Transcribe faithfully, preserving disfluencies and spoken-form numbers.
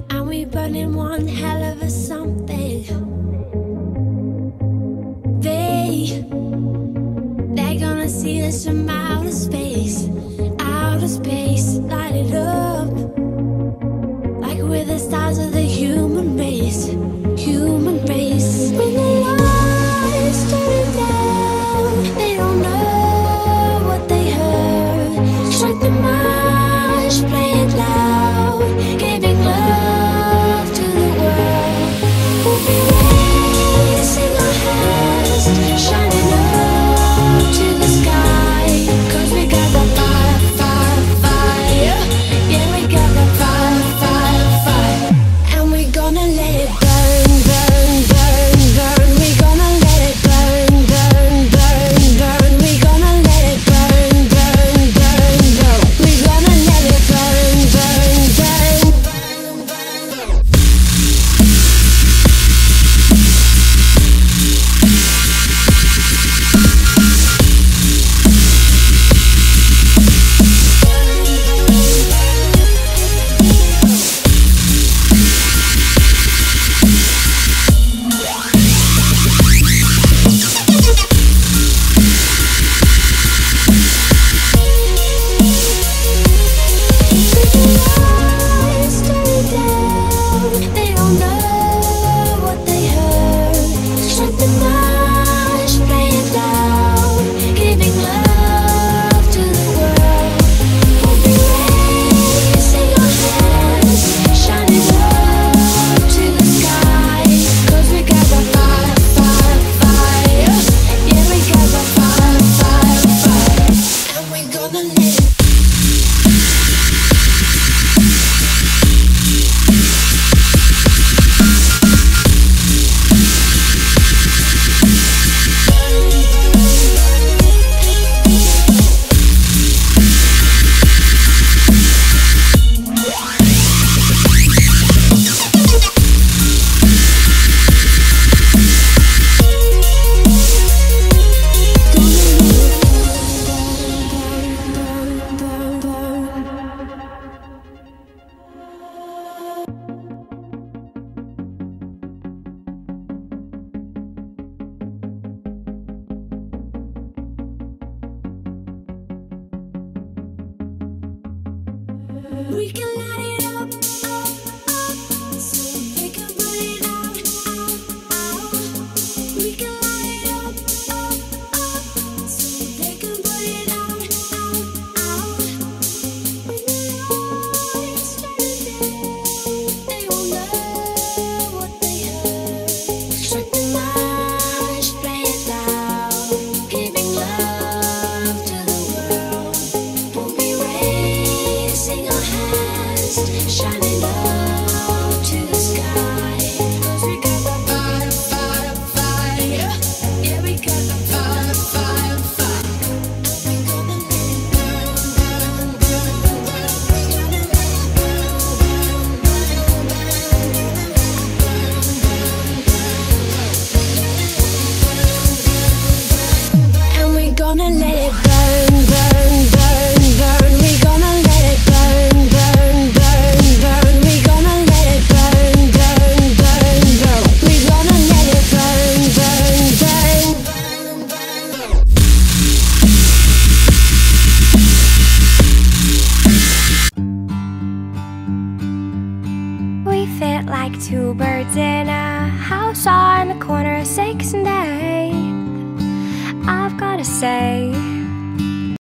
and we burning one hell of a something. They, they're gonna see us from outer space, outer space, light it up like we're the stars of the human race, human race. When the lights turn down, they don't know what they heard. Strike the march, play it loud, giving love to the world. We'll be raising our hands, shining up to the sky, 'cause we got the fire, fire, fire. Yeah, we got the fire, fire, fire. And we're gonna let it burn, burn, burn, burn. We're gonna let it burn, burn, burn, burn. We're gonna let it burn, burn, burn, burn. We're gonna let it burn, burn, burn, burn, burn. They don't know what they heard. Strike the march, play it loud, giving love to the world. We'll be raising our hands, shining up to the sky, 'cause we got the fire, fire, fire. Yeah, we got the fire, fire, fire. And we're gonna let it. We can light it up, up, up, so they can put it out, out, out. We can light it up, up, up, so they can put it out, out, out. When the lights turn down, they won't know what they heard. Strike the march, play it loud, giving love to the world. We'll be raising our hands, shining up to the sky, 'cause we got the fire, fire, fire. Yeah, we got the fire, fire, fire. And we're gonna let it burn, burn, burn, burn. We're gonna let it burn, burn, burn, burn, burn, burn, burn, burn, burn. And we're gonna let it burn, burn, burn, burn. We're gonna let it burn, burn, burn, burn. We're gonna let it burn, burn, burn, burn. We're gonna let it burn, burn, burn, burn, burn. We fit like two birds in a house on the corner of sixth and eighth. I've gotta say,